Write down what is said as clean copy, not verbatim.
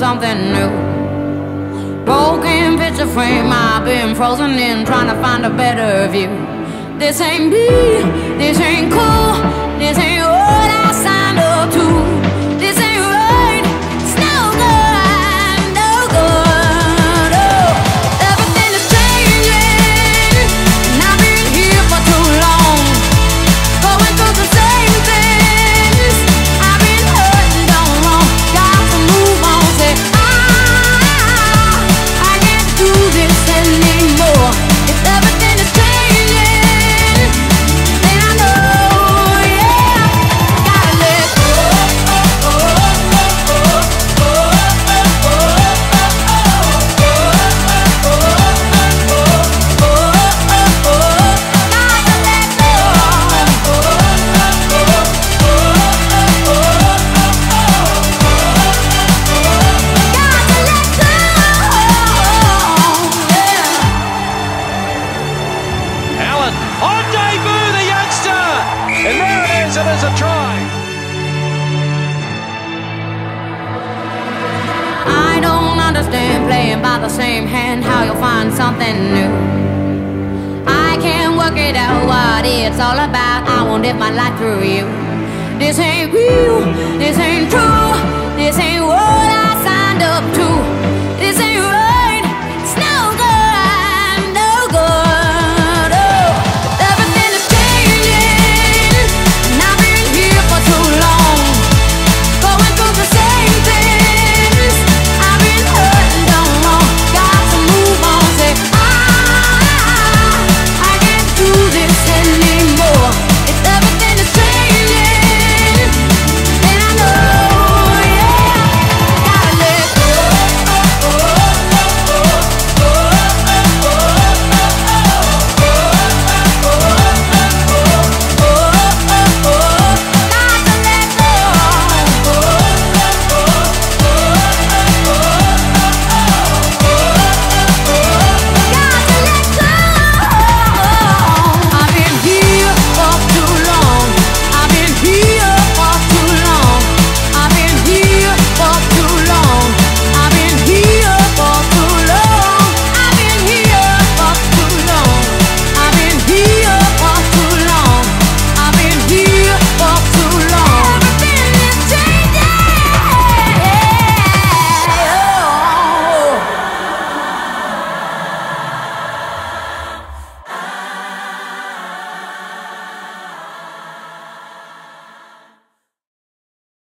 something new. Broken picture frame, I've been frozen in, trying to find a better view. This ain't me, this ain't cool, this ain't what I signed up to. This ain't right, it's no good, no good. Oh, everything is changing, and I've been here for too long, going through the same things. I've been hurt and done wrong, got to move on. Say I can't do this anymore. If everything is changing, then I know, yeah, gotta let go. Allan on debut, the youngster, and there it is, and there's a try. I don't understand playing by the same hand, how you'll find something new. I can't work it out what it's all about. I won't live my life through you. This ain't real, this ain't true, this ain't